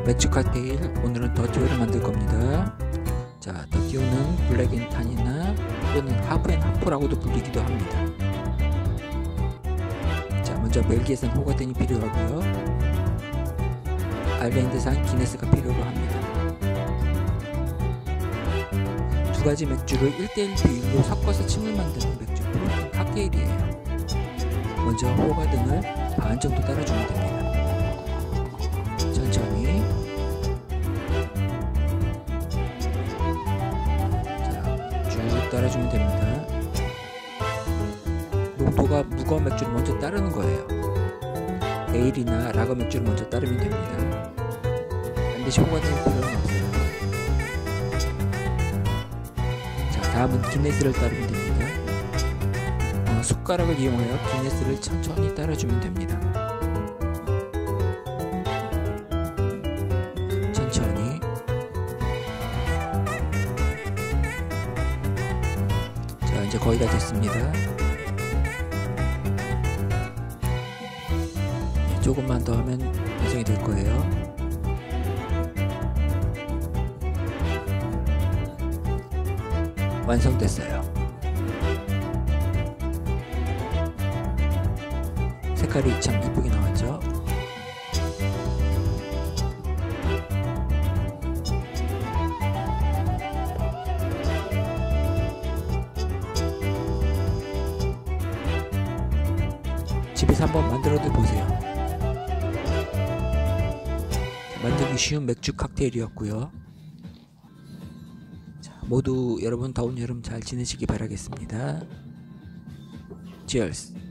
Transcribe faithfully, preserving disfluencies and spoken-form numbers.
맥주 칵테일, 오늘은 더티오를 만들 겁니다. 자, 더티오는 블랙앤탄이나 또는 하프앤하프라고도 불리기도 합니다. 자, 먼저 벨기에산 호가든이 필요하고요. 아일랜드산 기네스가 필요로 합니다. 두 가지 맥주를 일 대 일 비율로 섞어서 침을 만드는 맥주 프로틴 칵테일이에요. 먼저 호가든을 반 정도 따라주면 됩니다. 천천히. 자, 쭉 따라주면 됩니다. 농도가 무거운 맥주를 먼저 따르는 거예요. 에일이나 라거 맥주를 먼저 따르면 됩니다. 반드시 호가든일 필요는 없어요. 자, 다음은 기네스를 따르면 됩니다. 어, 숟가락을 이용하여 기네스를 천천히 따라주면 됩니다. 천천히. 자, 이제 거의 다 됐습니다. 네, 조금만 더 하면 완성이 될 거예요. 완성됐어요. 색깔이 참 이쁘게 나왔죠? 집에서 한번 만들어도 보세요. 만들기 쉬운 맥주 칵테일이었고요. 자, 모두 여러분 더운 여름 잘 지내시기 바라겠습니다. Cheers!